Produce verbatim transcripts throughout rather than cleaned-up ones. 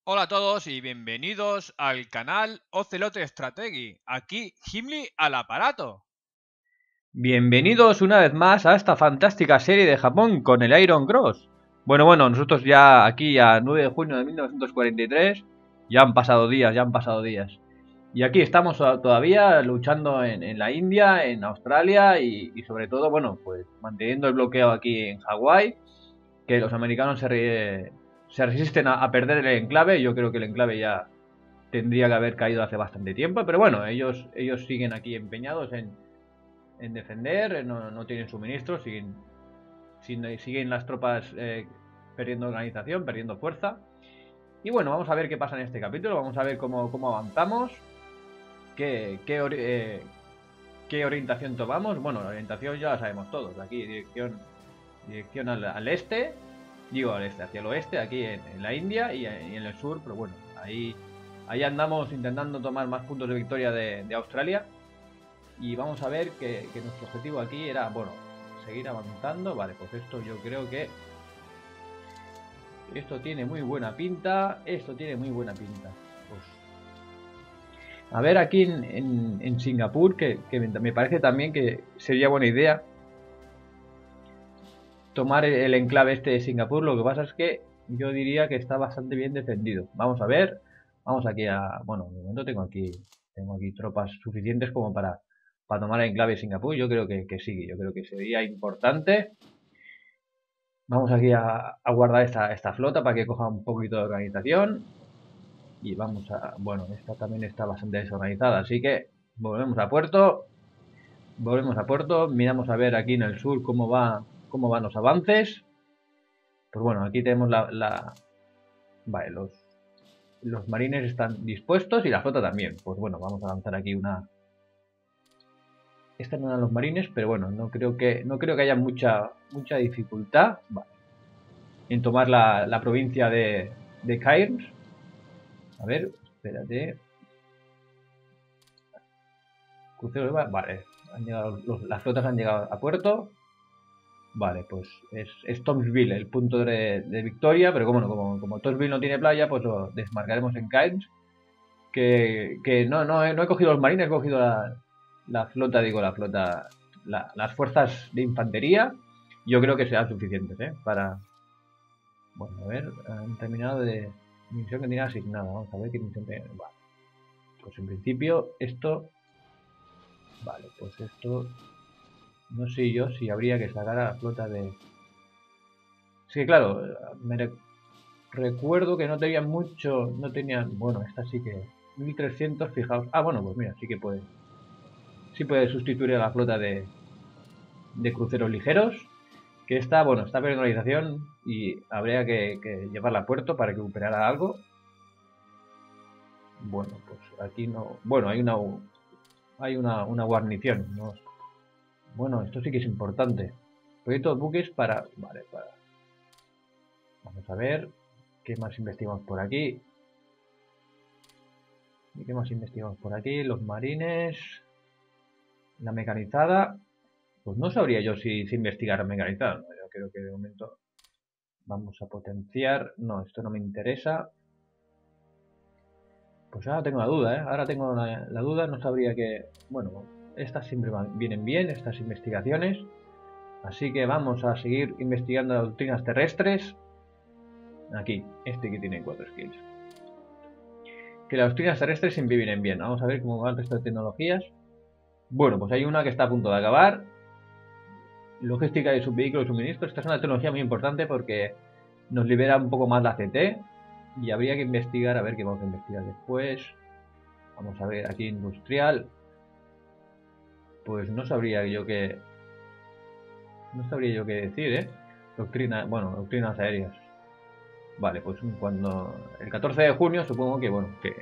Hola a todos y bienvenidos al canal Ocelote Strategy. Aquí Gimli al aparato. Bienvenidos una vez más a esta fantástica serie de Japón con el Iron Cross. Bueno, bueno, nosotros ya aquí a nueve de junio de mil novecientos cuarenta y tres, ya han pasado días, ya han pasado días. Y aquí estamos todavía luchando en, en la India, en Australia y, y sobre todo, bueno, pues manteniendo el bloqueo aquí en Hawái, que los americanos se, re, se resisten a, a perder el enclave. Yo creo que el enclave ya tendría que haber caído hace bastante tiempo, pero bueno, ellos, ellos siguen aquí empeñados en... en defender, no, no tienen suministros, siguen, siguen las tropas eh, perdiendo organización, perdiendo fuerza. Y bueno, vamos a ver qué pasa en este capítulo, vamos a ver cómo, cómo avanzamos, qué, qué, eh, qué orientación tomamos. Bueno, la orientación ya la sabemos todos, aquí dirección, dirección al, al este, digo al este, hacia el oeste, aquí en, en la India y, y en el sur, pero bueno, ahí, ahí andamos intentando tomar más puntos de victoria de, de Australia. Y vamos a ver que, que nuestro objetivo aquí era, bueno, seguir avanzando. Vale, pues esto yo creo que esto tiene muy buena pinta. Esto tiene muy buena pinta. Pues a ver aquí en, en, en Singapur, que, que me parece también que sería buena idea tomar el, el enclave este de Singapur. Lo que pasa es que yo diría que está bastante bien defendido. Vamos a ver. Vamos aquí a... Bueno, de momento tengo aquí, tengo aquí tropas suficientes como para... para tomar el enclave de Singapur. Yo creo que, que sí, yo creo que sería importante. Vamos aquí a, a guardar esta, esta flota para que coja un poquito de organización. Y vamos a... Bueno, esta también está bastante desorganizada, así que volvemos a puerto. Volvemos a puerto, miramos a ver aquí en el sur cómo va, cómo van los avances. Pues bueno, aquí tenemos la... la... Vale, los, los marines están dispuestos y la flota también. Pues bueno, vamos a lanzar aquí una... Esta no eran los marines, pero bueno, no creo que no creo que haya mucha mucha dificultad, vale, en tomar la, la provincia de, de Cairns. A ver, espérate. Crucero, vale, han llegado los, las flotas han llegado a puerto. Vale, pues es, es Thompsonville el punto de, de victoria, pero como no, como, como Thompsonville no tiene playa, pues lo desmarcaremos en Cairns. Que, que no, no, no he cogido los marines, he cogido la, la flota, digo, la flota, la, las fuerzas de infantería. Yo creo que serán suficientes, ¿eh? Para... Bueno, a ver, han terminado de... Misión que tiene asignada, vamos a ver qué misión tiene. Vale. Pues en principio esto... Vale, pues esto... No sé yo si habría que sacar a la flota de... Sí, claro, me re... recuerdo que no tenían mucho... No tenían... Bueno, esta sí que... mil trescientos, fijaos... Ah, bueno, pues mira, sí que puede... Sí puede sustituir a la flota de... de cruceros ligeros. Que está, bueno, está perdiendo organización y habría que, que llevarla a puerto para que recuperara algo. Bueno, pues aquí no... Bueno, hay una... Hay una, una guarnición, ¿no? Bueno, esto sí que es importante. Proyecto de buques para... Vale, para... Vamos a ver... ¿Qué más investigamos por aquí? ¿Y qué más investigamos por aquí? Los marines... La mecanizada... Pues no sabría yo si, si investigar mecanizada. No, yo creo que de momento... Vamos a potenciar... No, esto no me interesa. Pues ahora tengo la duda, ¿eh? Ahora tengo la, la duda, no sabría que... Bueno, estas siempre van, vienen bien, estas investigaciones. Así que vamos a seguir investigando las doctrinas terrestres. Aquí, este que tiene cuatro skills. Que las doctrinas terrestres siempre vienen bien. Vamos a ver cómo va el resto de tecnologías. Bueno, pues hay una que está a punto de acabar. Logística de subvehículos y suministros. Esta es una tecnología muy importante porque nos libera un poco más la C T. Y habría que investigar, a ver qué vamos a investigar después. Vamos a ver, aquí industrial. Pues no sabría yo qué... No sabría yo qué decir, ¿eh? Doctrina, bueno, doctrinas aéreas. Vale, pues cuando... El catorce de junio supongo que, bueno, que...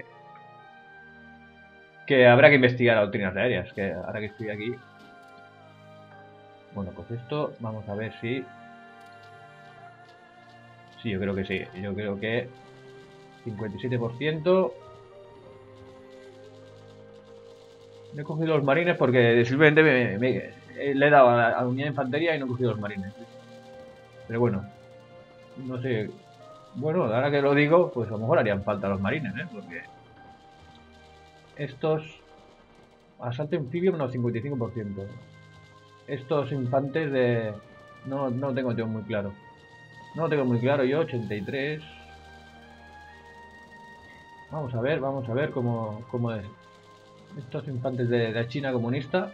Que habrá que investigar doctrinas aéreas, que ahora que estoy aquí... Bueno, pues esto, vamos a ver si... Sí, yo creo que sí, yo creo que... cincuenta y siete por ciento... No he cogido los marines porque simplemente me, me, le he dado a la, a la unidad de infantería y no he cogido los marines. Pero bueno, no sé, Bueno, ahora que lo digo, pues a lo mejor harían falta los marines, ¿eh? Porque estos... Asalto anfibio menos cincuenta y cinco por ciento. Estos infantes de... No, no lo tengo yo muy claro. No lo tengo muy claro yo, ochenta y tres. Vamos a ver, vamos a ver cómo, cómo es. Estos infantes de la China comunista.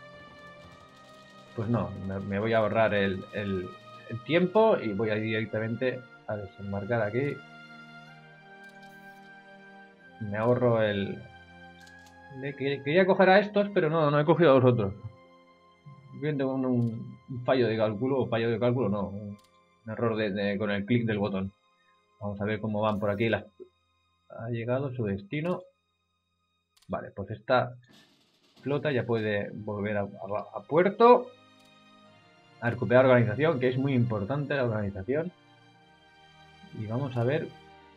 Pues no, me, me voy a ahorrar el, el, el tiempo y voy a ir directamente a desembarcar aquí. Me ahorro el... Quería coger a estos, pero no, no he cogido a los otros. Bien, tengo un, un fallo de cálculo, o fallo de cálculo, no, un, un error de, de, con el clic del botón. Vamos a ver cómo van por aquí. Las, ha llegado su destino. Vale, pues esta flota ya puede volver a, a, a puerto. A recuperar organización, que es muy importante la organización. Y vamos a ver.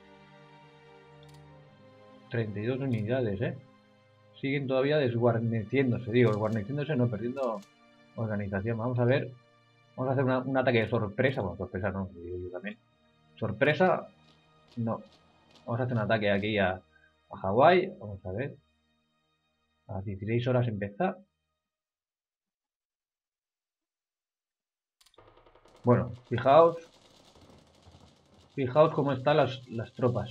treinta y dos unidades, eh. Siguen todavía desguarneciéndose, digo, desguarneciéndose, no, perdiendo organización. Vamos a ver. Vamos a hacer una, un ataque de sorpresa. Bueno, sorpresa no, digo yo también. Sorpresa, no. Vamos a hacer un ataque aquí a, a Hawái. Vamos a ver. A las dieciséis horas empieza. Bueno, fijaos. Fijaos cómo están las, las tropas.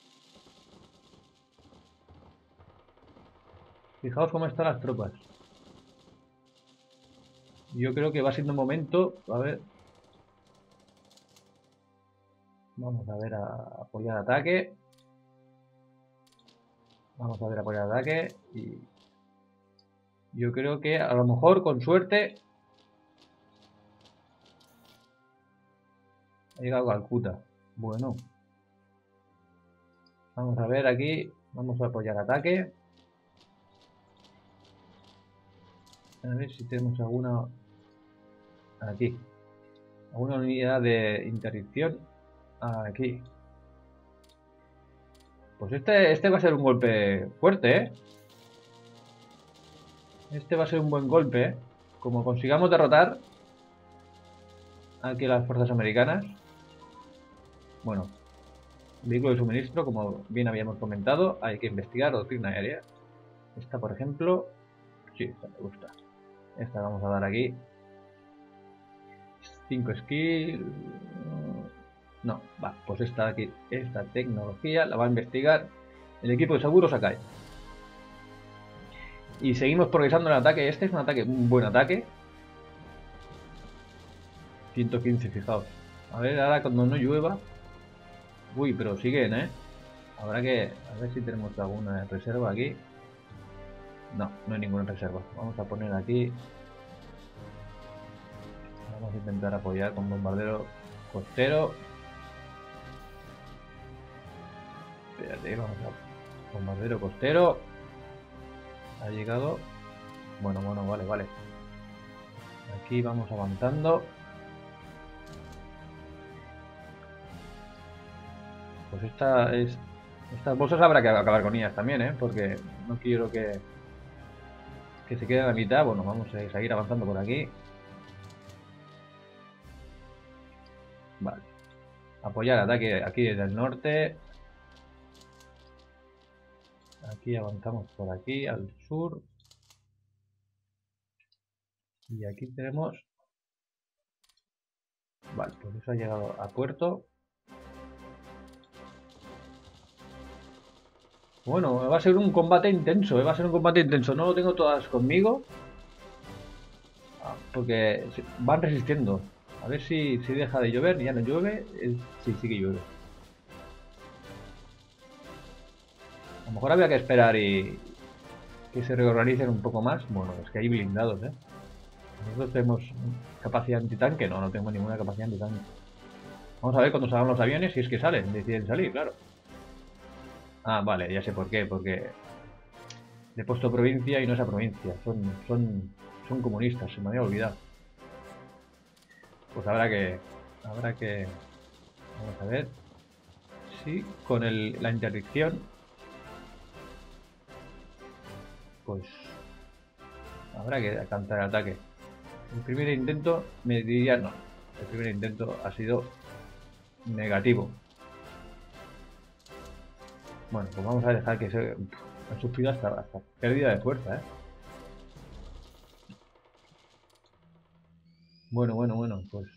Fijaos cómo están las tropas. Yo creo que va siendo un momento. A ver. Vamos a ver a apoyar ataque. Vamos a ver apoyar ataque. Y yo creo que a lo mejor con suerte ha llegado Calcuta. Bueno. Vamos a ver aquí. Vamos a apoyar ataque. A ver si tenemos alguna aquí. Alguna unidad de interdicción. Aquí. Pues este, este va a ser un golpe fuerte, ¿eh? Este va a ser un buen golpe, ¿eh? Como consigamos derrotar aquí las fuerzas americanas. Bueno, vehículo de suministro, como bien habíamos comentado, hay que investigar doctrina aérea. Esta, por ejemplo, sí, esta me gusta. Esta vamos a dar aquí. cinco skill. No, va, pues esta aquí, esta tecnología la va a investigar el equipo de seguros Sakai. Y seguimos progresando en el ataque. Este es un ataque, un buen ataque. ciento quince, fijaos. A ver, ahora cuando no llueva. Uy, pero siguen, ¿eh? Habrá que... A ver si tenemos alguna reserva aquí. No, no hay ninguna reserva. Vamos a poner aquí. Vamos a intentar apoyar con bombardero costero. Espérate, vamos a... Bombardero costero. Ha llegado. Bueno, bueno, vale, vale. Aquí vamos avanzando. Pues esta es... Estas bolsas habrá que acabar con ellas también, ¿eh? Porque no quiero que... Que se quede a la mitad. Bueno, vamos a seguir avanzando por aquí. Vale. Apoyar ataque aquí desde el norte. Aquí avanzamos por aquí al sur. Y aquí tenemos... Vale, pues eso ha llegado a puerto. Bueno, va a ser un combate intenso, ¿eh? Va a ser un combate intenso. No lo tengo todas conmigo. Porque van resistiendo. A ver si, si deja de llover. Ya no llueve. Sí, sí que llueve. A lo mejor había que esperar y que se reorganicen un poco más. Bueno, es que hay blindados, ¿eh? Nosotros tenemos capacidad antitanque. No, no tenemos ninguna capacidad antitanque. Vamos a ver cuando salgan los aviones, si es que salen. Deciden salir, claro. Ah, vale, ya sé por qué. Porque le he puesto provincia y no es a provincia. Son, son, son comunistas, se me había olvidado. Pues habrá que... Habrá que... Vamos a ver. Sí, con el, la interdicción. Pues... Habrá que cantar el ataque. El primer intento me diría no. El primer intento ha sido negativo. Bueno, pues vamos a dejar que se... Ha sufrido hasta, hasta pérdida de fuerza, ¿eh? Bueno, bueno, bueno, pues...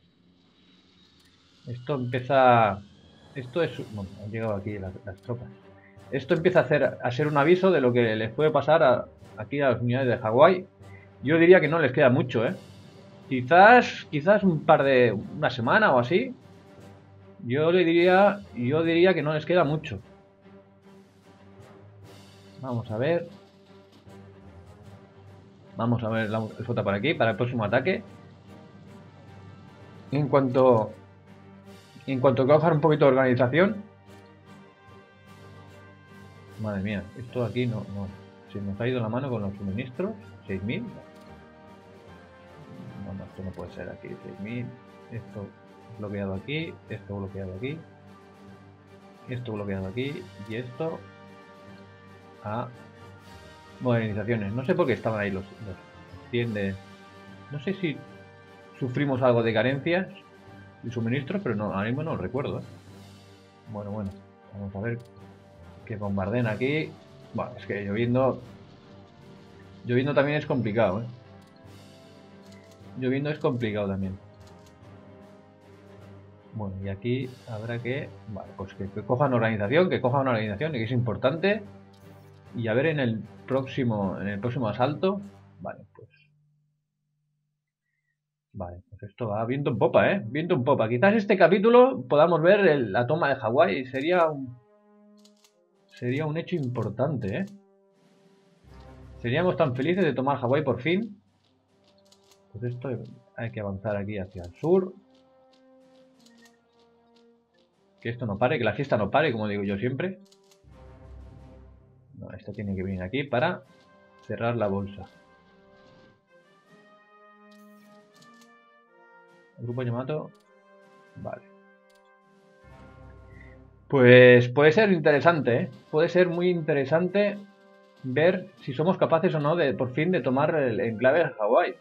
Esto empieza... Esto es... Bueno, han llegado aquí las, las tropas. Esto empieza a, hacer, a ser un aviso de lo que les puede pasar a, aquí a las unidades de Hawái. Yo diría que no les queda mucho, ¿eh? Quizás, quizás un par de... una semana o así. Yo le diría... Yo diría que no les queda mucho. Vamos a ver. Vamos a ver la flota por aquí para el próximo ataque. En cuanto... En cuanto cojan un poquito de organización... Madre mía, esto aquí no, no... Se nos ha ido la mano con los suministros. seis mil. No, no, esto no puede ser aquí. seis mil. Esto bloqueado aquí. Esto bloqueado aquí. Esto bloqueado aquí. Y esto... A... Modernizaciones. No sé por qué estaban ahí los, los cien de... No sé si sufrimos algo de carencias y suministros, pero no, ahora mismo no lo recuerdo, ¿eh? Bueno, bueno. Vamos a ver que bombarden aquí. Bueno, es que lloviendo... Lloviendo también es complicado, ¿eh? Lloviendo es complicado también. Bueno, y aquí habrá que... Vale, pues que, que cojan organización, que cojan una organización, y que es importante. Y a ver en el próximo, en el próximo asalto. Vale, pues... Vale, pues esto va viento en popa, ¿eh? Viento en popa. Quizás este capítulo podamos ver el, la toma de Hawái. Sería un... Sería un hecho importante, ¿eh? Seríamos tan felices de tomar Hawái por fin. Pues esto hay que avanzar aquí hacia el sur. Que esto no pare, que la fiesta no pare, como digo yo siempre. No, esto tiene que venir aquí para cerrar la bolsa. El grupo Yamato. Vale. Pues puede ser interesante, ¿eh? Puede ser muy interesante ver si somos capaces o no de por fin de tomar el enclave de Hawái.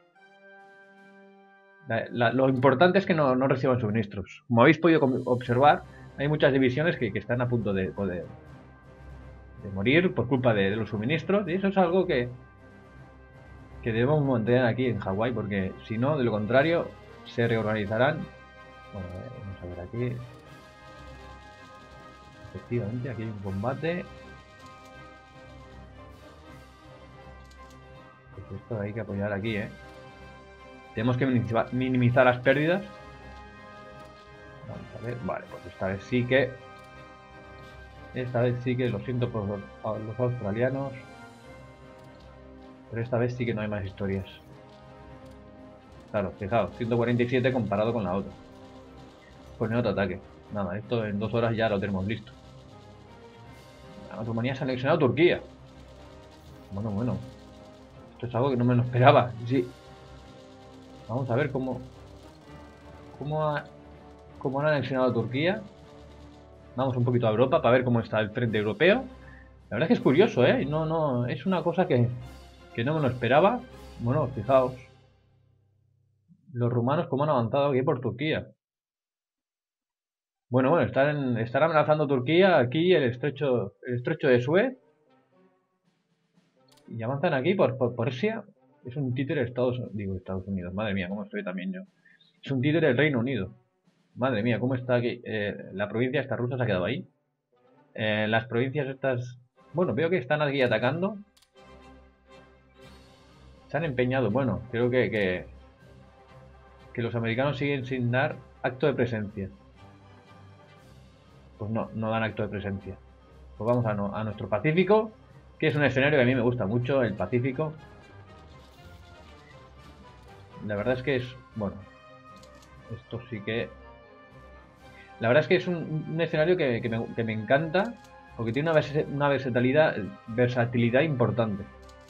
La, la, lo importante es que no, no reciban suministros. Como habéis podido observar, hay muchas divisiones que, que están a punto de, de, de morir por culpa de, de los suministros, y eso es algo que, que debemos mantener aquí en Hawái, porque si no, de lo contrario, se reorganizarán. Bueno, vamos a ver aquí. Efectivamente, aquí hay un combate. Pues esto hay que apoyar aquí, ¿eh? Tenemos que minimizar las pérdidas. Vamos a ver. Vale, pues esta vez sí que... Esta vez sí que lo siento por los, los australianos. Pero esta vez sí que no hay más historias. Claro, fijaos, ciento cuarenta y siete comparado con la otra. Pues en otro ataque. Nada, esto en dos horas ya lo tenemos listo. Rumanía se ha anexionado a Turquía. Bueno, bueno. Esto es algo que no me lo esperaba. Sí. Vamos a ver cómo... Cómo, ha, cómo han anexionado a Turquía. Vamos un poquito a Europa para ver cómo está el frente europeo. La verdad es que es curioso, ¿eh? No, no, es una cosa que, que no me lo esperaba. Bueno, fijaos. Los rumanos cómo han avanzado aquí por Turquía. Bueno, bueno, están, están amenazando Turquía aquí el estrecho, el estrecho de Suez. Y avanzan aquí por, por, por Persia. Es un títere de Estados, digo, Estados Unidos. Madre mía, cómo estoy también yo. Es un títere del Reino Unido. Madre mía, cómo está aquí. Eh, la provincia esta rusa se ha quedado ahí. Eh, las provincias estas... Bueno, veo que están aquí atacando. Se han empeñado. Bueno, creo que, que, que los americanos siguen sin dar acto de presencia. Pues no, no dan acto de presencia. Pues vamos a, no, a nuestro Pacífico, que es un escenario que a mí me gusta mucho, el Pacífico. La verdad es que es... Bueno, esto sí que... La verdad es que es un, un escenario que, que, me, que me encanta, porque tiene una, vers una versatilidad, versatilidad importante.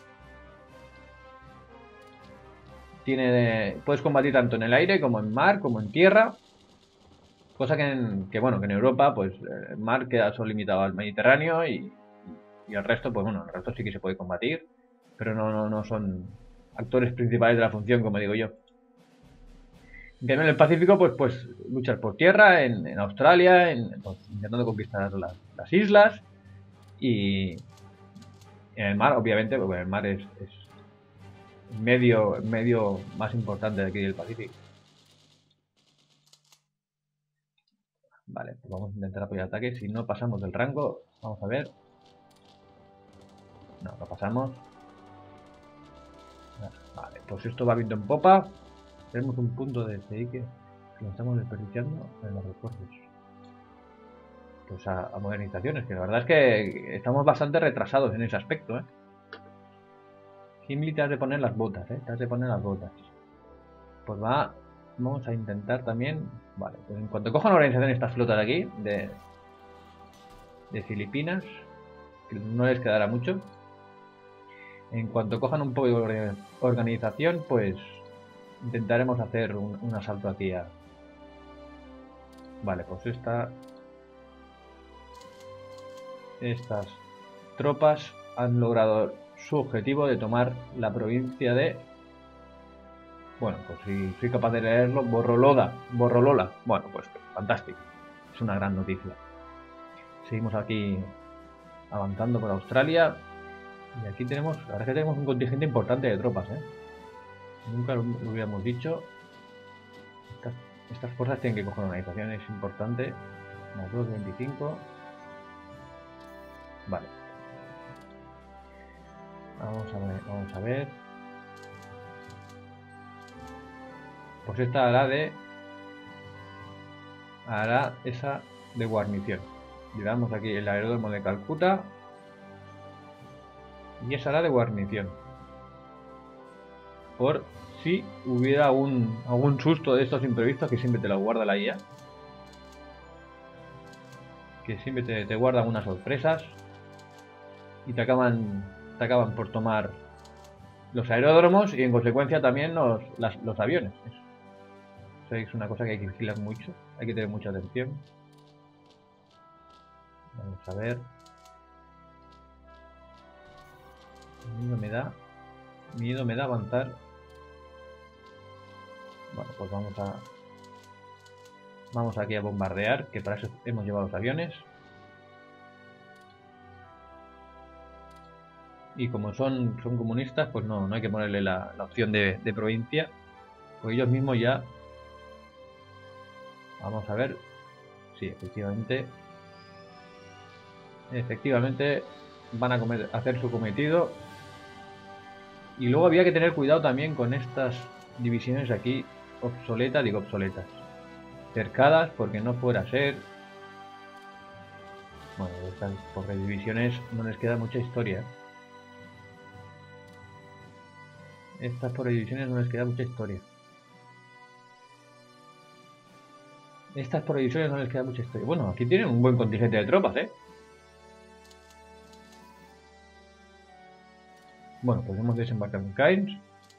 Tiene, puedes combatir tanto en el aire como en mar, como en tierra. Cosa que, en, que bueno, que en Europa, pues el mar queda solo limitado al Mediterráneo y, y el resto, pues bueno, el resto sí que se puede combatir, pero no, no, no son actores principales de la función, como digo yo. Que en el Pacífico, pues, pues luchar por tierra, en, en Australia, en, pues, intentando conquistar las, las islas. Y en el mar, obviamente, porque el mar es, es medio, medio más importante de aquí del Pacífico. Vale, pues vamos a intentar apoyar ataque. Si no pasamos del rango, vamos a ver. No, no pasamos. Vale, pues esto va viento en popa. Tenemos un punto de C I que lo estamos desperdiciando en los refuerzos. Pues a, a modernizaciones, que la verdad es que estamos bastante retrasados en ese aspecto, ¿eh? Gimli, te has de poner las botas, ¿eh? Te has de poner las botas. Pues va, vamos a intentar también. Vale, pues en cuanto cojan organización estas flotas de aquí, de, de Filipinas, que no les quedará mucho. En cuanto cojan un poco de organización, pues intentaremos hacer un, un asalto aquí a... Vale, pues esta... Estas tropas han logrado su objetivo de tomar la provincia de... Bueno, pues si soy capaz de leerlo, Borroloda, Borrolola. Bueno, pues fantástico. Es una gran noticia. Seguimos aquí avanzando por Australia. Y aquí tenemos, la verdad es que tenemos un contingente importante de tropas, ¿eh? Nunca lo, lo hubiéramos dicho. Estas, estas fuerzas tienen que coger una organización, es importante. Más dos, veinticinco. Vale. Vamos a ver, vamos a ver. Pues esta hará de... Hará esa de guarnición. Llevamos aquí el aeródromo de Calcuta. Y esa hará de guarnición. Por si hubiera algún, algún susto de estos imprevistos que siempre te lo guarda la I A. Que siempre te, te guardan unas sorpresas. Y te acaban, te acaban por tomar los aeródromos y en consecuencia también los, las, los aviones. Eso es una cosa que hay que vigilar mucho. Hay que tener mucha atención. Vamos a ver. Miedo me da. Miedo me da avanzar. Bueno, pues vamos a... Vamos aquí a bombardear, que para eso hemos llevado los aviones. Y como son, son comunistas, pues no, no hay que ponerle la, la opción de, de provincia. Pues ellos mismos ya... Vamos a ver. Sí, efectivamente. Efectivamente van a comer, hacer su cometido. Y luego había que tener cuidado también con estas divisiones aquí obsoletas, digo obsoletas. Cercadas porque no fuera a ser... Bueno, estas pobres divisiones no les queda mucha historia. Estas pobres divisiones no les queda mucha historia. Estas pobres divisiones no les queda mucha historia. Bueno, aquí tienen un buen contingente de tropas, ¿eh? Bueno, pues hemos desembarcado en Cairns.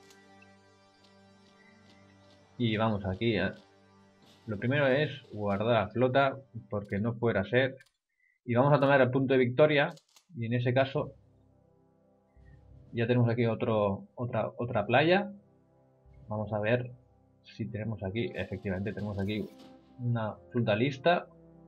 Y vamos aquí. ¿eh? Lo primero es guardar la flota porque no fuera a ser. Y vamos a tomar el punto de victoria. Y en ese caso ya tenemos aquí otro, otra, otra playa. Vamos a ver si tenemos aquí. Efectivamente tenemos aquí una fruta lista.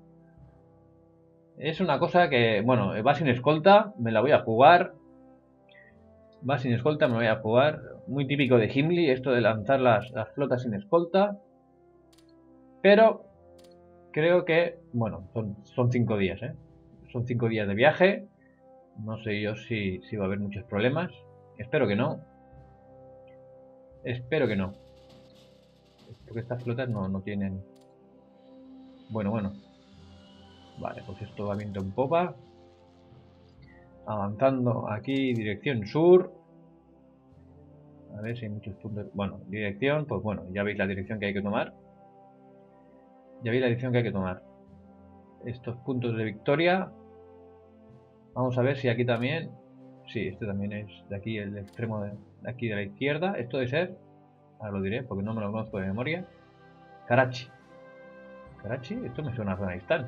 Es una cosa que, bueno, va sin escolta. Me la voy a jugar. Va sin escolta, me voy a jugar. Muy típico de Gimli, esto de lanzar las, las flotas sin escolta. Pero creo que, bueno, son, son cinco días, ¿eh? Son cinco días de viaje. No sé yo si, si va a haber muchos problemas. Espero que no. Espero que no. Porque estas flotas no, no tienen... Bueno, bueno. Vale, pues esto va viento en popa. Avanzando aquí, dirección sur. A ver si hay muchos puntos... Bueno, dirección, pues bueno, ya veis la dirección que hay que tomar. Ya veis la dirección que hay que tomar. Estos puntos de victoria. Vamos a ver si aquí también... Sí, este también es de aquí, el extremo de, de aquí de la izquierda. Esto debe ser... Ahora lo diré porque no me lo conozco de memoria. Karachi. Karachi, esto me suena a Afganistán.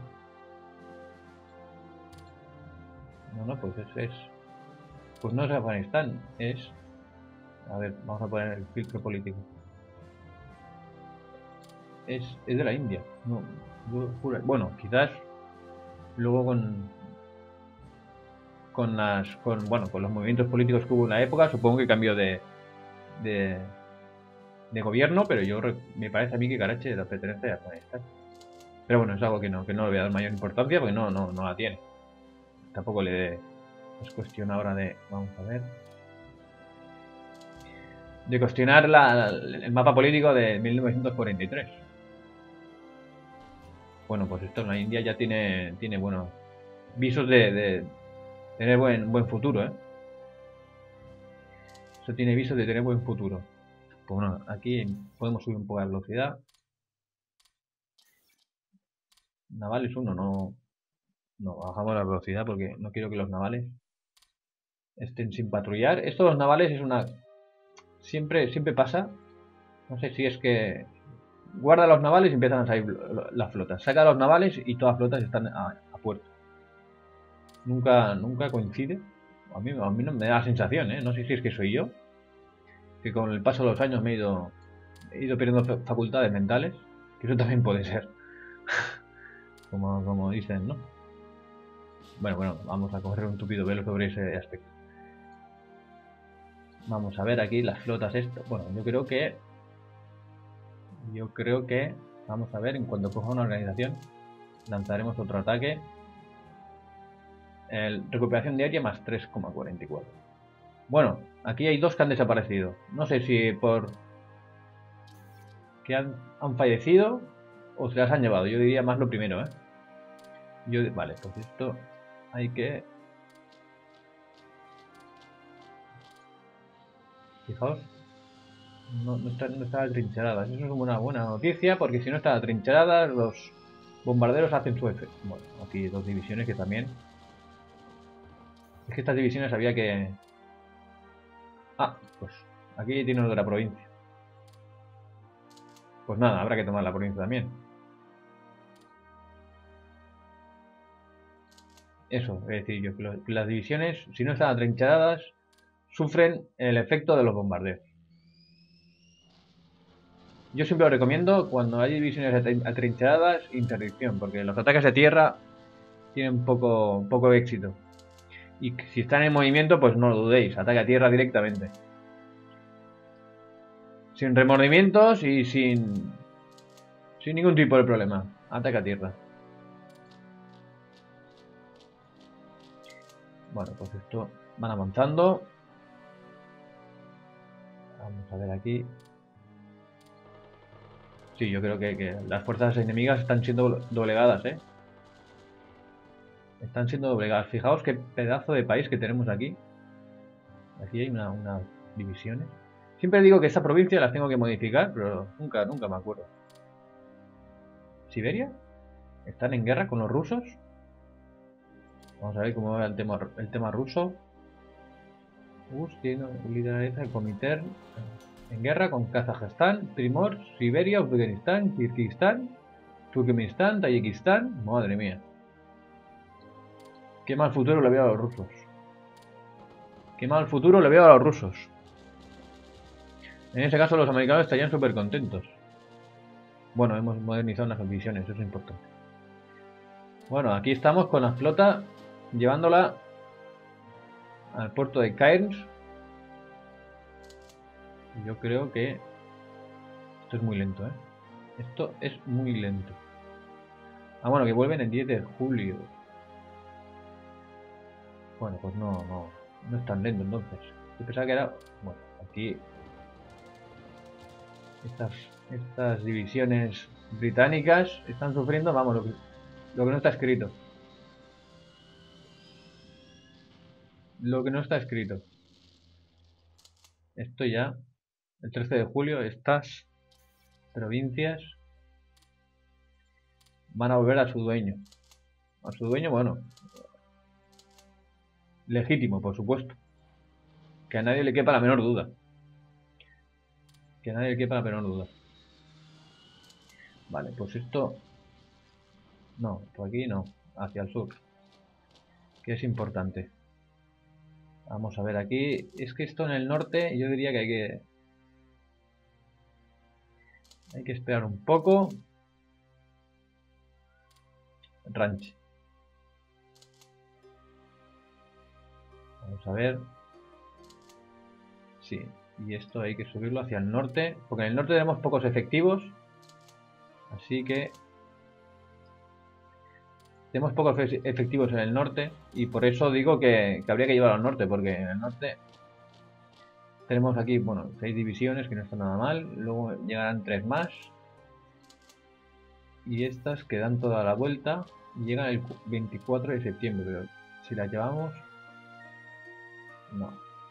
No, no, pues es, es... Pues no es Afganistán, es... A ver, vamos a poner el filtro político. es, es de la India. No, yo juro- bueno, quizás luego con con las con bueno con los movimientos políticos que hubo en la época, supongo que cambió de de, de gobierno, pero yo re- me parece a mí que Karachi pertenece a Afganistán. Pero bueno, es algo que no que no le voy a dar mayor importancia porque no no no la tiene. Tampoco le es cuestión ahora de vamos a ver de cuestionar la, el mapa político de mil novecientos cuarenta y tres. Bueno, pues esto en la India ya tiene tiene buenos visos de, de tener buen buen futuro, ¿eh? Eso tiene visos de tener buen futuro. Pues bueno, aquí podemos subir un poco la velocidad. Navales uno, no, no bajamos la velocidad porque no quiero que los navales estén sin patrullar. Esto de los navales es una... Siempre, siempre pasa. No sé si es que guarda los navales y empiezan a salir las flotas. Saca los navales y todas las flotas están a, a puerto. Nunca, nunca coincide. A mí, a mí no me da la sensación, ¿eh? No sé si es que soy yo, que con el paso de los años me he ido, he ido perdiendo facultades mentales, que eso también puede ser, como, como dicen, ¿no? Bueno, bueno, vamos a correr un tupido velo sobre ese aspecto. Vamos a ver aquí las flotas esto. Bueno, yo creo que... Yo creo que... Vamos a ver, en cuanto coja una organización, lanzaremos otro ataque. El, recuperación diaria más tres coma cuarenta y cuatro. Bueno, aquí hay dos que han desaparecido. No sé si por... que han, han fallecido o se las han llevado. Yo diría más lo primero, ¿eh? Yo, vale, pues esto hay que... Fijaos, no, no, está, no está atrincheradas. Eso es una buena noticia porque si no están atrincheradas los bombarderos hacen su efecto. Bueno, aquí dos divisiones que también... Es que estas divisiones había que... Ah, pues aquí tiene otra provincia. Pues nada, habrá que tomar la provincia también. Eso, es decir, yo, que las divisiones, si no están atrincheradas, sufren el efecto de los bombardeos. Yo siempre lo recomiendo cuando hay divisiones atrincheradas, interdicción, porque los ataques de tierra tienen poco, poco éxito. Y si están en movimiento, pues no lo dudéis, ataque a tierra directamente. Sin remordimientos y sin, sin ningún tipo de problema. Ataque a tierra. Bueno, pues esto van avanzando. Vamos a ver aquí. Sí, yo creo que, que las fuerzas enemigas están siendo doblegadas, ¿eh? Están siendo doblegadas. Fijaos qué pedazo de país que tenemos aquí. Aquí hay unas una divisiones. Siempre digo que esta provincia las tengo que modificar, pero nunca, nunca me acuerdo. ¿Siberia? ¿Están en guerra con los rusos? Vamos a ver cómo va el tema, el tema ruso. Us tiene lideresa el comité en guerra con Kazajstán, Timor, Siberia, Uzbekistán, Kirguistán, Turkmenistán, Tayikistán. Madre mía. Qué mal futuro le veo a los rusos. Qué mal futuro le veo a los rusos. En ese caso los americanos estarían súper contentos. Bueno, hemos modernizado las divisiones, eso es importante. Bueno, aquí estamos con la flota llevándola al puerto de Cairns. Yo creo que esto es muy lento, ¿eh? Esto es muy lento. Ah, bueno, que vuelven el diez de julio. Bueno, pues no, no, no es tan lento entonces. Yo pensaba que era... Bueno, aquí... Estas, estas divisiones británicas están sufriendo, vamos, lo que, lo que no está escrito. Lo que no está escrito. Esto ya, el trece de julio, estas provincias van a volver a su dueño. A su dueño, bueno, legítimo, por supuesto. Que a nadie le quepa la menor duda. Que a nadie le quepa la menor duda. Vale, pues esto... No, por aquí no, hacia el sur. Que es importante. Vamos a ver aquí. Es que esto en el norte, yo diría que hay que... Hay que esperar un poco. Ranch. Vamos a ver. Sí, y esto hay que subirlo hacia el norte, porque en el norte tenemos pocos efectivos. Así que tenemos pocos efectivos en el norte y por eso digo que, que habría que llevarlo al norte, porque en el norte tenemos aquí, bueno, seis divisiones, que no está nada mal. Luego llegarán tres más. Y estas que dan toda la vuelta y llegan el veinticuatro de septiembre, pero si las llevamos... No.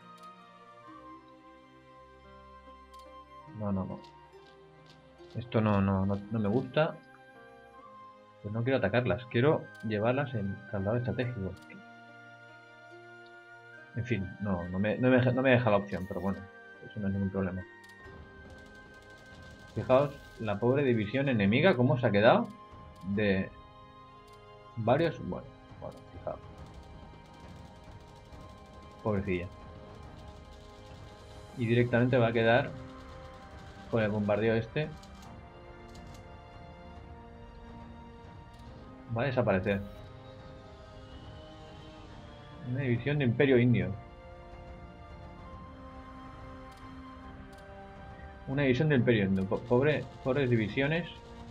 No, no, no. Esto no, no, no, no me gusta. Pues no quiero atacarlas, quiero llevarlas en traslado estratégico. En fin, no, no me, no me, no me deja la opción, pero bueno, eso no es ningún problema. Fijaos, la pobre división enemiga, cómo se ha quedado de varios... Bueno, bueno, fijaos. Pobrecilla. Y directamente va a quedar con el bombardeo este. Va a desaparecer. Una división de Imperio Indio. Una división del Imperio Indio. Pobre, pobres divisiones.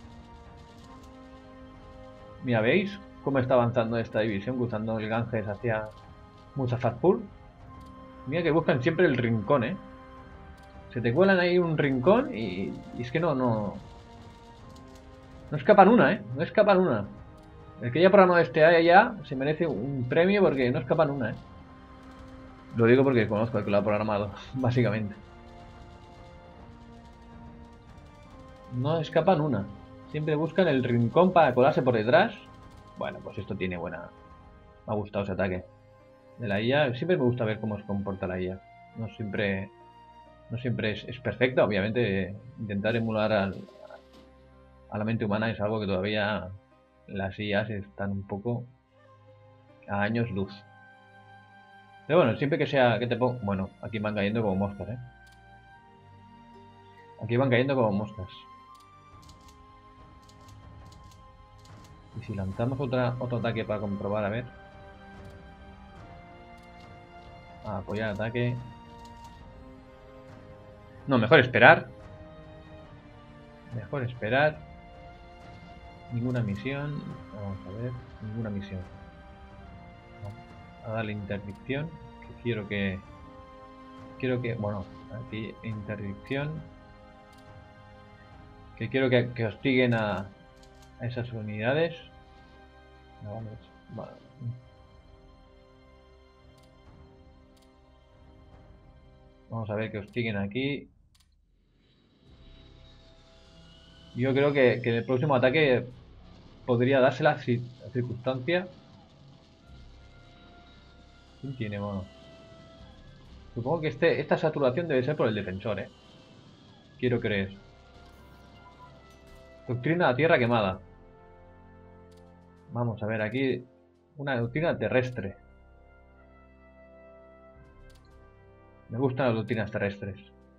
Mira, ¿veis cómo está avanzando esta división cruzando el Ganges hacia Muzaffarpur? Mira que buscan siempre el rincón, ¿eh? Se te cuelan ahí un rincón y, y es que no, no... No escapan una, ¿eh? No escapan una. El que haya programado este allá se merece un premio porque no escapan una, ¿eh? Lo digo porque conozco al que lo ha programado, básicamente. No escapan una. Siempre buscan el rincón para colarse por detrás. Bueno, pues esto tiene buena... Me ha gustado ese ataque de la I A. Siempre me gusta ver cómo se comporta la I A. No siempre... No siempre es, es perfecta. Obviamente intentar emular al, a la mente humana es algo que todavía... Las I As están un poco a años luz. Pero bueno, siempre que sea que te pongo... Bueno, aquí van cayendo como moscas, ¿eh? Aquí van cayendo como moscas. Y si lanzamos otra, otro ataque para comprobar, a ver. A apoyar ataque. No, mejor esperar. Mejor esperar. Ninguna misión. Vamos a ver. Ninguna misión. Vamos a darle interdicción. Que quiero que... Quiero que... Bueno, aquí interdicción. Que quiero que, que hostiguen a, a esas unidades. Vale, vale. Vamos a ver que hostiguen aquí. Yo creo que, que en el próximo ataque podría darse la, la circunstancia. ¿Quién tiene mono? Supongo que este, esta saturación debe ser por el defensor, ¿eh? Quiero creer. Doctrina a tierra quemada. Vamos a ver aquí. Una doctrina terrestre. Me gustan las doctrinas terrestres.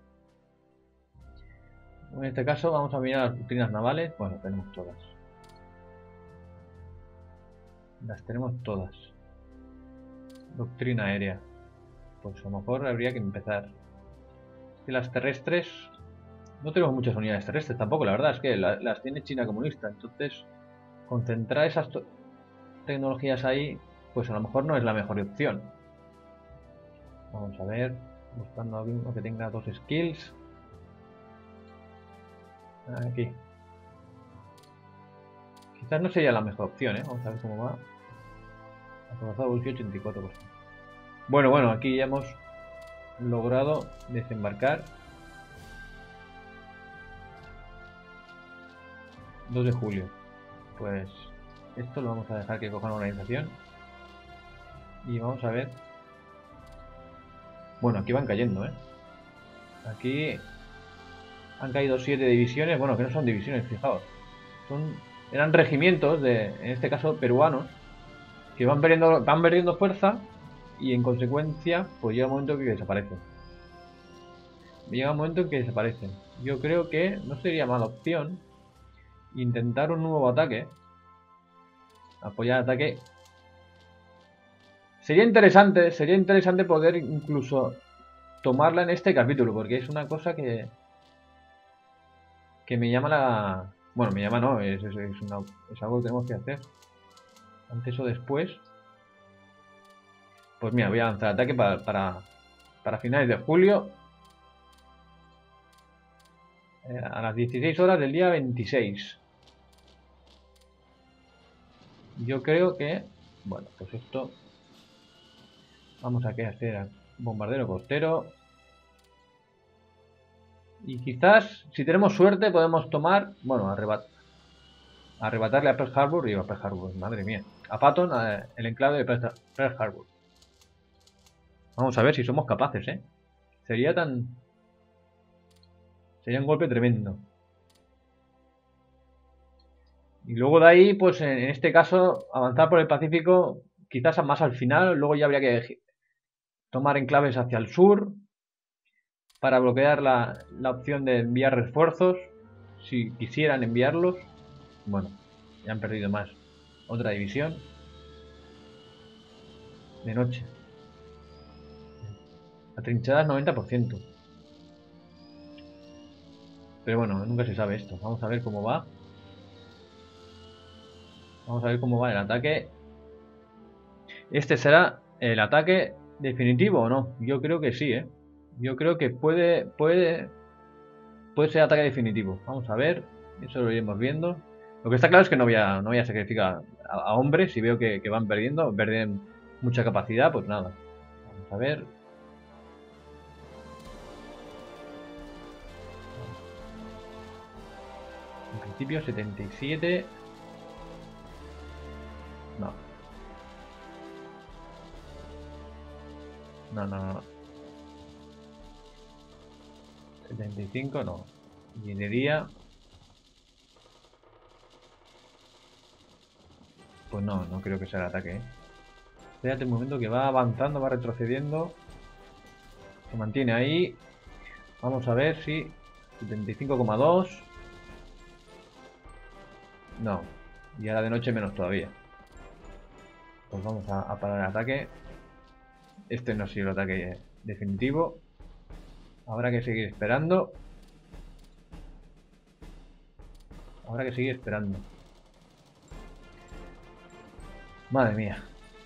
En este caso vamos a mirar las doctrinas navales. Bueno, tenemos todas. Las tenemos todas. Doctrina aérea. Pues a lo mejor habría que empezar. Y las terrestres... No tenemos muchas unidades terrestres tampoco, la verdad es que la, las tiene China comunista. Entonces, concentrar esas tecnologías ahí, pues a lo mejor no es la mejor opción. Vamos a ver, buscando alguno que tenga dos skills. Aquí. Quizás no sería la mejor opción, ¿eh? Vamos a ver cómo va. Acorazado evolución ochenta y cuatro por ciento. Bueno, bueno, aquí ya hemos logrado desembarcar. dos de julio. Pues esto lo vamos a dejar que coja una organización. Y vamos a ver. Bueno, aquí van cayendo, ¿eh? Aquí han caído siete divisiones. Bueno, que no son divisiones, fijaos. Son, eran regimientos, de, en este caso peruanos, que van perdiendo, van perdiendo fuerza y en consecuencia, pues llega un momento que desaparecen. llega un momento en que desaparecen. Yo creo que no sería mala opción intentar un nuevo ataque. Apoyar ataque. Sería interesante, sería interesante poder incluso tomarla en este capítulo, porque es una cosa que que me llama la... Bueno, me llama no, es, es, es, una, es algo que tenemos que hacer. Antes o después. Pues mira, voy a lanzar ataque para, para, para finales de julio. Eh, a las dieciséis horas del día veintiséis. Yo creo que... Bueno, pues esto... Vamos a hacer bombardero costero. Y quizás, si tenemos suerte, podemos tomar... Bueno, arrebat, arrebatarle a Pearl Harbor y a Pearl Harbor, madre mía. A Patton, a el enclave de Pearl Harbor. Vamos a ver si somos capaces, ¿eh? Sería tan... Sería un golpe tremendo. Y luego de ahí, pues en este caso, avanzar por el Pacífico, quizás más al final. Luego ya habría que tomar enclaves hacia el sur para bloquear la, la opción de enviar refuerzos, si quisieran enviarlos. Bueno, ya han perdido más. Otra división. De noche. Atrinchadas noventa por ciento. Pero bueno, nunca se sabe esto. Vamos a ver cómo va. Vamos a ver cómo va el ataque. ¿Este será el ataque definitivo o no? Yo creo que sí, ¿eh? Yo creo que puede, puede, puede ser ataque definitivo. Vamos a ver. Eso lo iremos viendo. Lo que está claro es que no voy a, no voy a sacrificar a, a hombres. Si veo que, que van perdiendo, pierden mucha capacidad, pues nada. Vamos a ver. En principio setenta y siete. No. No, no, no. setenta y cinco no. Ingeniería. Pues no, no creo que sea el ataque, ¿eh? Espérate un momento que va avanzando, va retrocediendo. Se mantiene ahí. Vamos a ver si... setenta y cinco coma dos. No. Y ahora de noche menos todavía. Pues vamos a, a parar el ataque. Este no ha sido el ataque definitivo. Habrá que seguir esperando. Habrá que seguir esperando. Madre mía.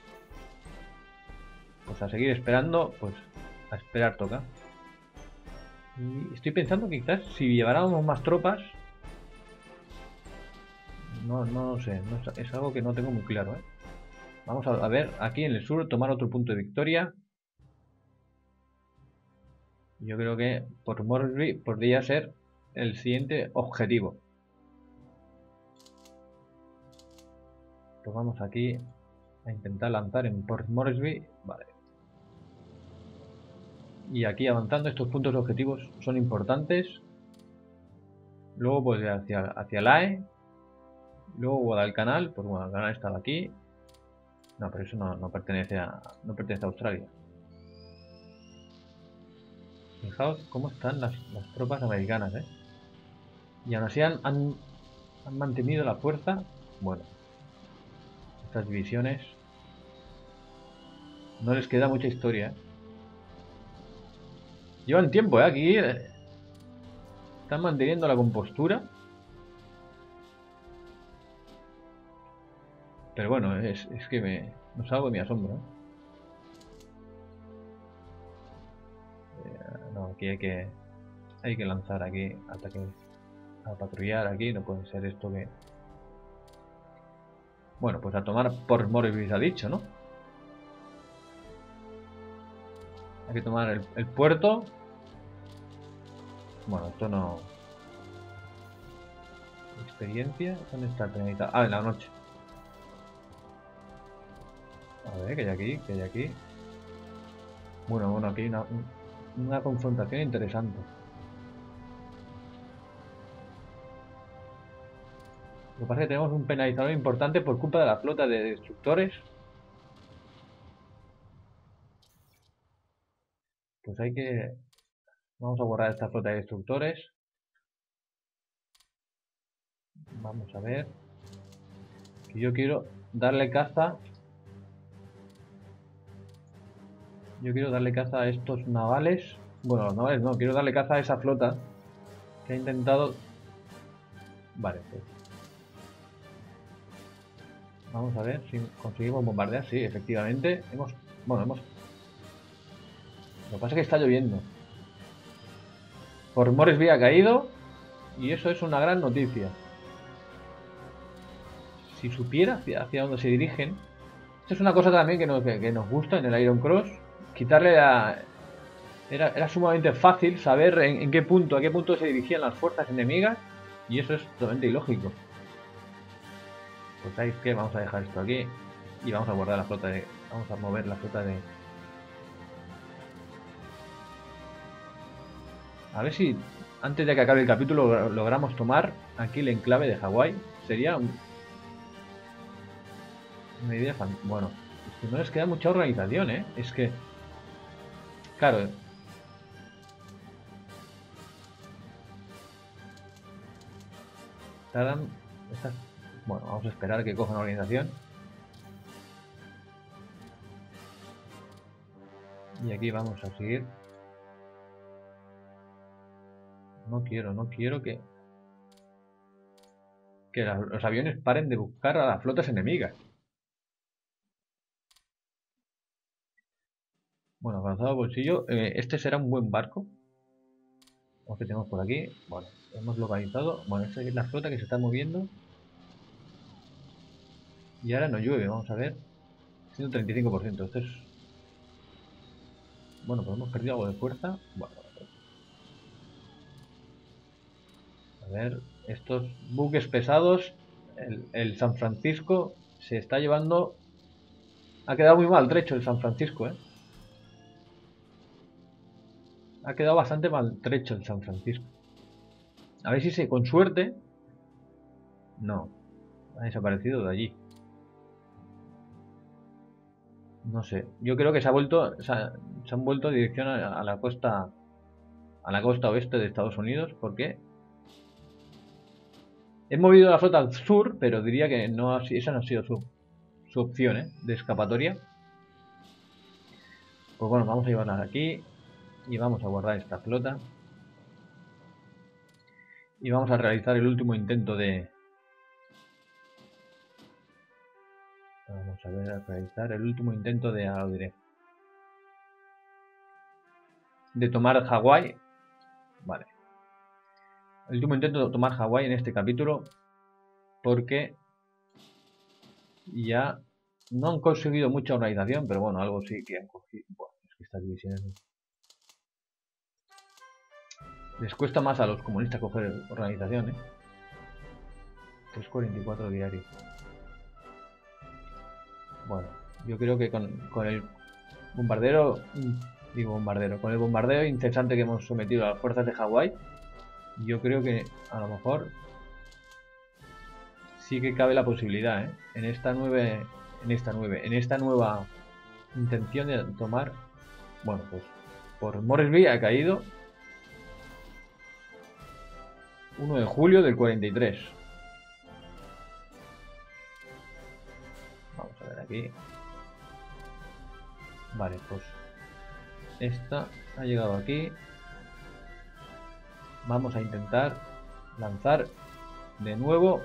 Pues a seguir esperando, pues a esperar toca. Y estoy pensando que quizás si lleváramos más tropas... No, no lo sé, no, es algo que no tengo muy claro, ¿eh? Vamos a, a ver, aquí en el sur, tomar otro punto de victoria. Yo creo que Port Moresby podría ser el siguiente objetivo. Pues vamos aquí a intentar lanzar en Port Moresby. Vale. Y aquí avanzando, estos puntos objetivos son importantes. Luego pues hacia, hacia Lae. Luego Guadalcanal, pues Guadalcanal estaba aquí. No, pero eso no, no pertenece a no pertenece a Australia. Fijaos cómo están las, las tropas americanas, ¿eh? Y aún así han, han, han mantenido la fuerza. Bueno, estas divisiones no les queda mucha historia, ¿eh? Llevan tiempo, ¿eh? Aquí eh, están manteniendo la compostura. Pero bueno, es, es que me, no salgo de mi asombro, ¿eh? Eh, no, aquí hay que hay que lanzar aquí ataque a patrullar aquí, no puede ser esto que... Bueno, pues a tomar por Moresby ha dicho, ¿no? Hay que tomar el, el puerto. Bueno, esto no... Experiencia, ¿dónde está el planeta? Ah, en la noche. A ver, que hay aquí, que hay aquí. Bueno, bueno, aquí hay una, una confrontación interesante. Lo que pasa es que tenemos un penalizador importante por culpa de la flota de destructores. Pues hay que... Vamos a borrar esta flota de destructores. Vamos a ver. Que yo quiero darle caza. Yo quiero darle caza a estos navales. Bueno, los navales no, quiero darle caza a esa flota que ha intentado. Vale, pues. Vamos a ver si conseguimos bombardear. Sí, efectivamente. Hemos. Bueno, hemos. Lo que pasa es que está lloviendo. Por Moresby ha caído. Y eso es una gran noticia. Si supiera hacia, hacia dónde se dirigen. Esto es una cosa también que nos, que, que nos gusta en el Iron Cross. Quitarle la. Era, era sumamente fácil saber en, en qué punto, a qué punto se dirigían las fuerzas enemigas. Y eso es totalmente ilógico. Pues sabéis que vamos a dejar esto aquí. Y vamos a guardar la flota de. Vamos a mover la flota de. A ver si antes de que acabe el capítulo logramos tomar aquí el enclave de Hawái. Sería un... una idea fan... Bueno, es que no les queda mucha organización, ¿eh? Es que... Claro. Tardan... Estas... Bueno, vamos a esperar a que cojan organización. Y aquí vamos a seguir. No quiero, no quiero que... Que la, los aviones paren de buscar a las flotas enemigas. Bueno, avanzado bolsillo. Eh, este será un buen barco. Lo que tenemos por aquí. Bueno, hemos localizado. Bueno, esta es la flota que se está moviendo. Y ahora no llueve, vamos a ver. ciento treinta y cinco por ciento. Esto es... Bueno, pues hemos perdido algo de fuerza. Bueno, a ver, estos buques pesados. El, el San Francisco se está llevando... Ha quedado muy maltrecho el San Francisco, ¿eh? Ha quedado bastante maltrecho el San Francisco. A ver si se, con suerte... No, ha desaparecido de allí. No sé, yo creo que se ha vuelto, o sea, se han vuelto en dirección a, a la costa, a la costa oeste de Estados Unidos, porque he movido la flota al sur, pero diría que no ha, esa no ha sido su, su opción, ¿eh? De escapatoria. Pues bueno, vamos a llevarla aquí y vamos a guardar esta flota y vamos a realizar el último intento de... Vamos a ver, a realizar el último intento de, ahora lo diré, de tomar Hawái. Vale. El último intento de tomar Hawái en este capítulo, porque ya no han conseguido mucha organización, pero bueno, algo sí que han cogido. Bueno, es que estas divisiones les cuesta más a los comunistas coger organización, ¿eh? tres cuarenta y cuatro diarios. Bueno, yo creo que con, con el bombardero, digo bombardero, con el bombardeo incesante que hemos sometido a las fuerzas de Hawái, yo creo que a lo mejor sí que cabe la posibilidad, ¿eh? En esta nueve, en esta nueve, en esta nueva intención de tomar, bueno, pues por Moresby ha caído uno de julio del cuarenta y tres. Vamos a ver aquí. Vale, pues esta ha llegado aquí. Vamos a intentar lanzar de nuevo.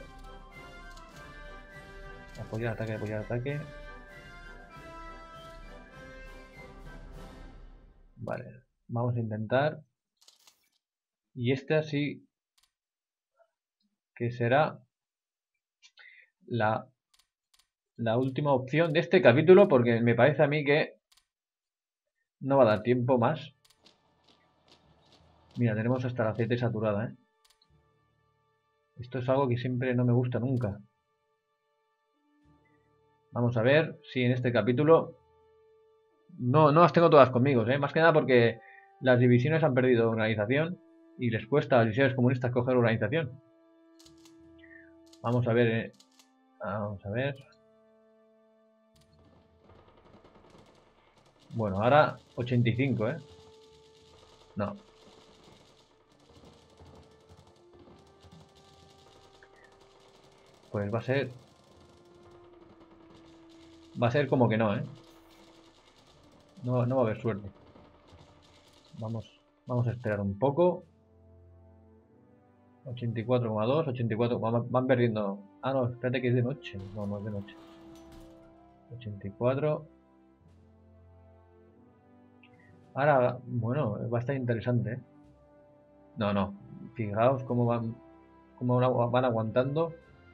Apoyar ataque, apoyar ataque. Vale, vamos a intentar. Y esta sí que será la, la última opción de este capítulo, porque me parece a mí que no va a dar tiempo más. Mira, tenemos hasta la aceite saturada, ¿eh? Esto es algo que siempre no me gusta nunca. Vamos a ver si en este capítulo... No, no las tengo todas conmigo, ¿eh? Más que nada porque las divisiones han perdido organización y les cuesta a las divisiones comunistas coger organización. Vamos a ver... Eh. Vamos a ver... Bueno, ahora ochenta y cinco, ¿eh? No. Pues va a ser... Va a ser como que no, ¿eh? No, no va a haber suerte. Vamos, vamos a esperar un poco. ochenta y cuatro coma dos, ochenta y cuatro... Van, van perdiendo... Ah, no, espérate que es de noche. No, no es de noche. ochenta y cuatro. Ahora, bueno, va a estar interesante, ¿eh? No, no. Fijaos cómo van, cómo van aguantando.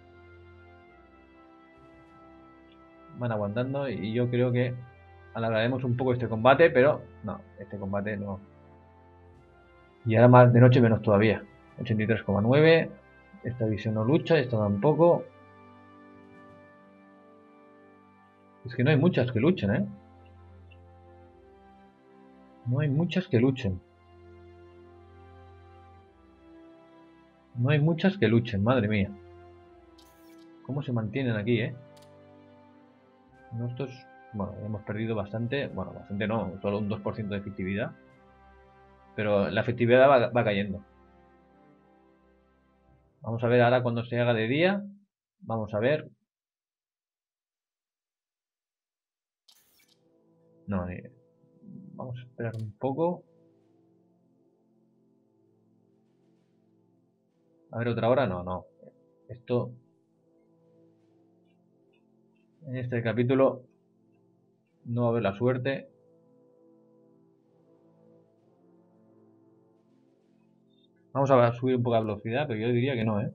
Van aguantando y yo creo que alargaremos un poco este combate, pero no, este combate no. Y ahora más de noche menos todavía. ochenta y tres coma nueve. Esta visión no lucha, esta tampoco. Es que no hay muchas que luchen, ¿eh? No hay muchas que luchen. No hay muchas que luchen, madre mía. ¿Cómo se mantienen aquí, eh? Nosotros, bueno, hemos perdido bastante. Bueno, bastante no, solo un dos por ciento de efectividad. Pero la efectividad va, va cayendo. Vamos a ver ahora cuando se haga de día. Vamos a ver. No, eh, vamos a esperar un poco. A ver, otra hora. No, no. Esto... En este capítulo no va a haber la suerte. Vamos a subir un poco la velocidad, pero yo diría que no, ¿eh?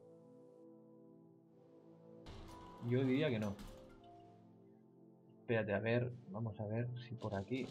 Yo diría que no. Espérate, a ver. Vamos a ver si por aquí...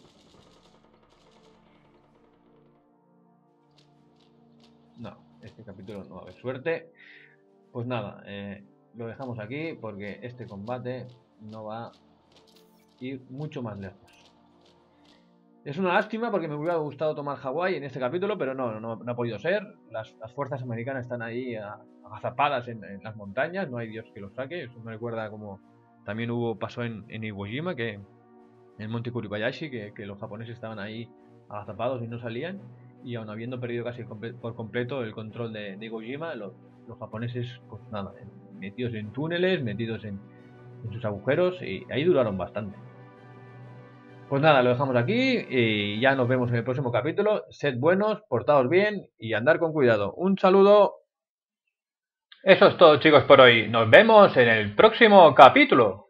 No, este capítulo no va a haber suerte. Pues nada, eh, lo dejamos aquí porque este combate no va a ir mucho más lejos. Es una lástima porque me hubiera gustado tomar Hawái en este capítulo, pero no, no, no ha podido ser. Las, las fuerzas americanas están ahí agazapadas en, en las montañas, no hay Dios que los saque. Eso me recuerda como también hubo pasó en, en Iwo Jima, que en el monte Kuribayashi, que, que los japoneses estaban ahí agazapados y no salían, y aun habiendo perdido casi por completo el control de, de Iwo Jima, los, los japoneses, pues nada, metidos en túneles, metidos en, en sus agujeros, y ahí duraron bastante. Pues nada, lo dejamos aquí y ya nos vemos en el próximo capítulo. Sed buenos, portaos bien y andar con cuidado. Un saludo. Eso es todo, chicos, por hoy. Nos vemos en el próximo capítulo.